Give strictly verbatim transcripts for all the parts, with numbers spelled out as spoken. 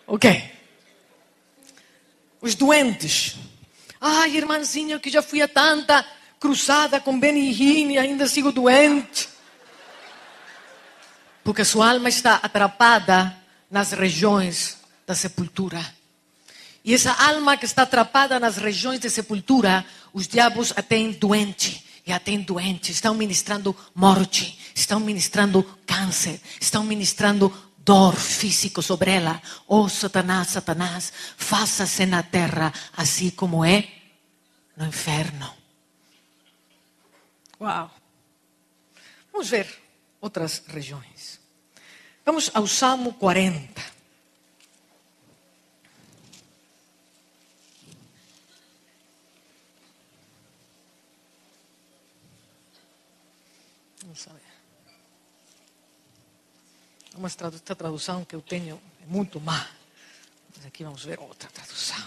Ok. Os doentes. Ai, irmãzinha, que já fui a tanta cruzada com Benny Hinn e ainda sigo doente. Porque a sua alma está atrapada nas regiões da sepultura. E essa alma que está atrapada nas regiões de sepultura, os diabos a têm doente. E a têm doente. Estão ministrando morte. Estão ministrando câncer. Estão ministrando dor física sobre ela. Oh, Satanás, Satanás, faça-se na terra assim como é no inferno. Uau! Vamos ver outras regiões. Vamos ao Salmo quarenta. Vamos ver. Uma tradução que eu tenho é muito má. Mas aqui vamos ver outra tradução.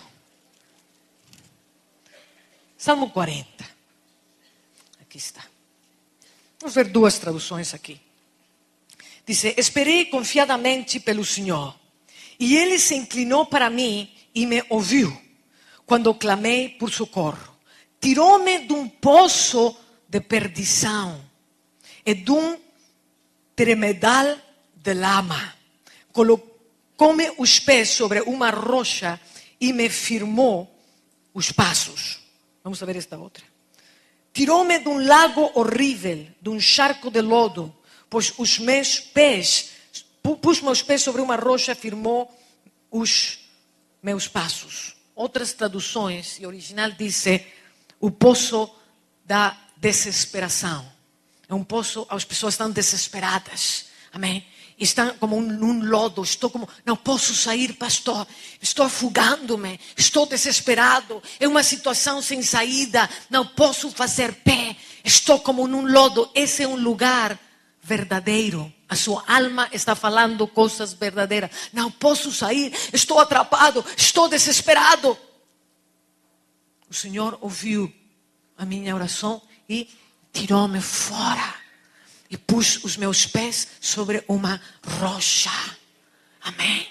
Salmo quarenta. Aqui está. Vamos ver duas traduções aqui. Diz: esperei confiadamente pelo Senhor, e Ele se inclinou para mim e me ouviu, quando clamei por socorro. Tirou-me de um poço de perdição e de um tremedal de lama. Colocou-me os pés sobre uma rocha e me firmou os passos. Vamos ver esta outra. Tirou-me de um lago horrível, de um charco de lodo, pois os meus pés, pus meus pés sobre uma rocha, firmou os meus passos. Outras traduções, e original diz o poço da desesperação. É um poço, as pessoas estão desesperadas. Amém? Estão como num lodo. Estou como, não posso sair, pastor. Estou afogando-me. Estou desesperado. É uma situação sem saída. Não posso fazer pé. Estou como num lodo. Esse é um lugar verdadeiro. A sua alma está falando coisas verdadeiras. Não posso sair. Estou atrapado. Estou desesperado. O Senhor ouviu a minha oração e tirou-me fora. E pus os meus pés sobre uma rocha. Amém.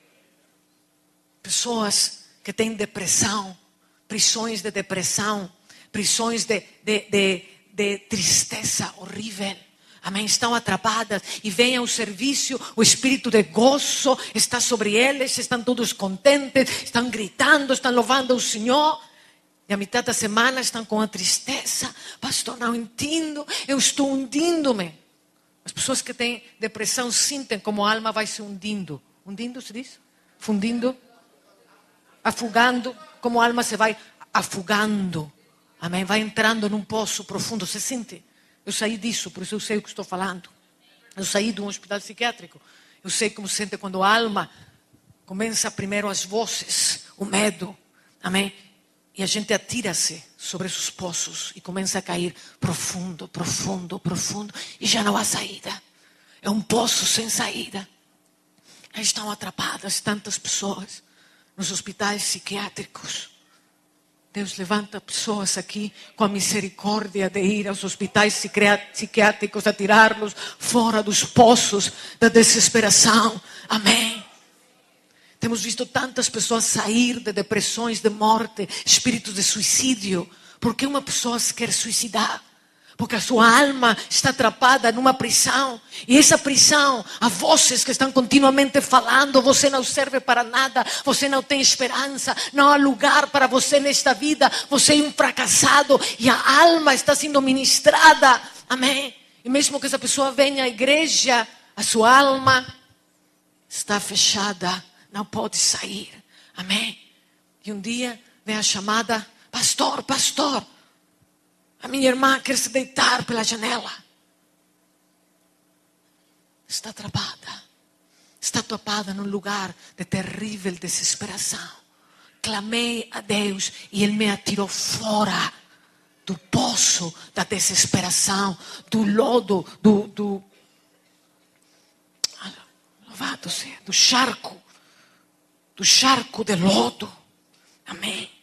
Pessoas que têm depressão, prisões de depressão, prisões de, de, de, de tristeza horrível. Amém. Estão atrapadas e vêm ao serviço, o espírito de gozo está sobre eles, estão todos contentes, estão gritando, estão louvando o Senhor. E a metade da semana estão com a tristeza. Pastor, não entendo, eu estou hundindo-me. As pessoas que têm depressão sentem como a alma vai se hundindo. Hundindo, se diz? Fundindo. Afogando, como a alma se vai afogando. Amém? Vai entrando num poço profundo. Você sente? Eu saí disso, por isso eu sei o que estou falando. Eu saí de um hospital psiquiátrico. Eu sei como se sente quando a alma começa primeiro as vozes, o medo. Amém? E a gente atira-se sobre esses poços e começa a cair profundo, profundo, profundo. E já não há saída. É um poço sem saída. Aí estão atrapadas tantas pessoas nos hospitais psiquiátricos. Deus levanta pessoas aqui com a misericórdia de ir aos hospitais psiquiátricos a tirá-los fora dos poços da desesperação. Amém. Temos visto tantas pessoas sair de depressões, de morte, espíritos de suicídio. Por que uma pessoa se quer suicidar? Porque a sua alma está atrapada numa prisão. E essa prisão, há vozes que estão continuamente falando: você não serve para nada, você não tem esperança, não há lugar para você nesta vida, você é um fracassado. E a alma está sendo ministrada. Amém? E mesmo que essa pessoa venha à igreja, a sua alma está fechada. Não pode sair. Amém? E um dia vem a chamada: pastor, pastor, a minha irmã quer se deitar pela janela. Está atrapada. Está atrapada num lugar de terrível desesperação. Clamei a Deus e Ele me atirou fora do poço da desesperação, do lodo, do, do louvado seja, do charco. Do charco de lodo. Amém.